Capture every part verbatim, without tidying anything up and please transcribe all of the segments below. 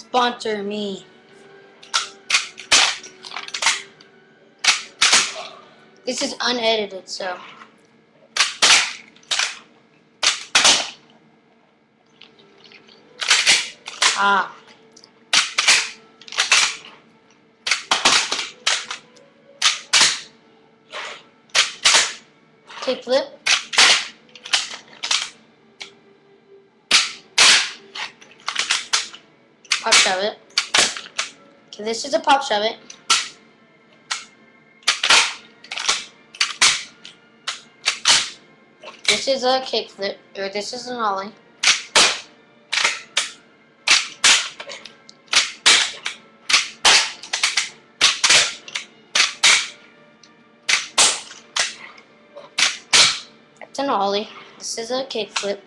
Sponsor me. This is unedited, so. Ah. Kick flip. Pop shove it. Okay, this is a pop shove it. This is a kick flip, or this is an ollie. That's an ollie. This is a kick flip.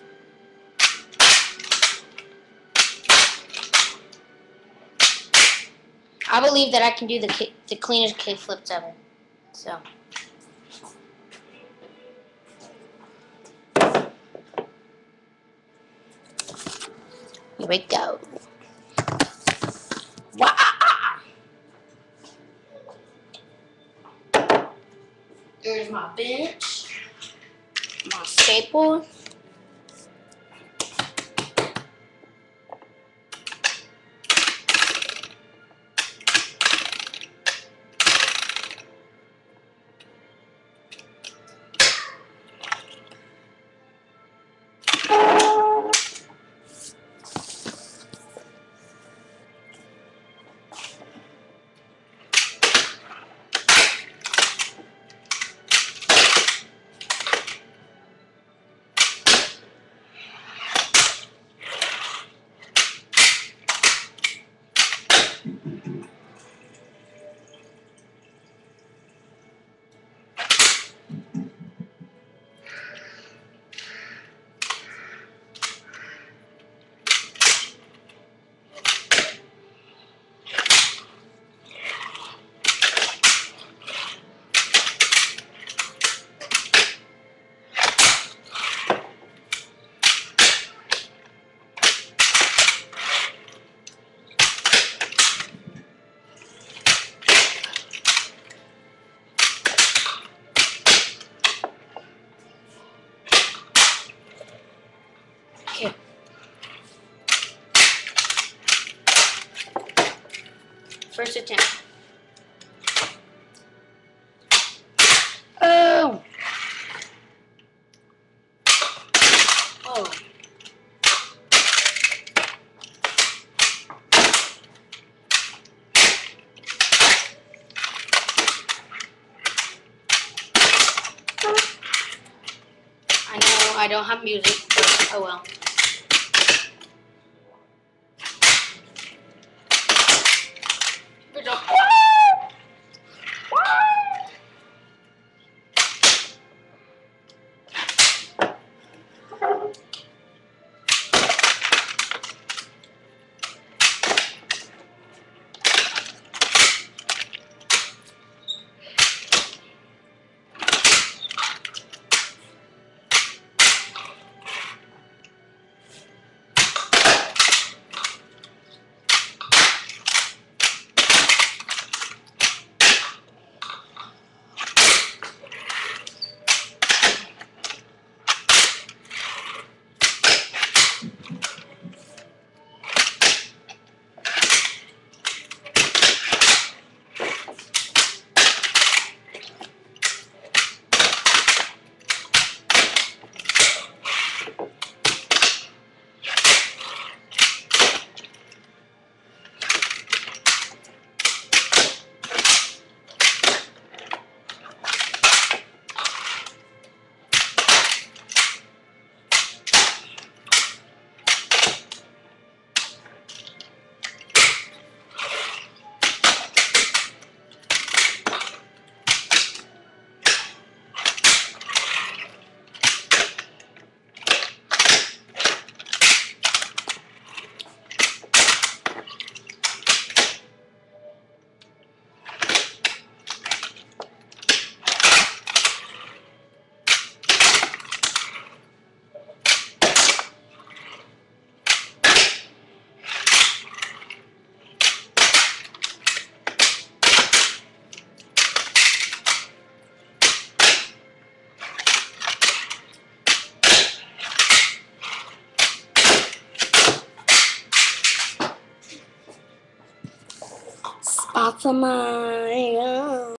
I believe that I can do the kick, the cleanest kick flips ever. So. Here we go. Wow. There's my bench, my skateboard. Okay. First attempt. Oh! Oh. I know I don't have music, but oh well. Good job. Awesome.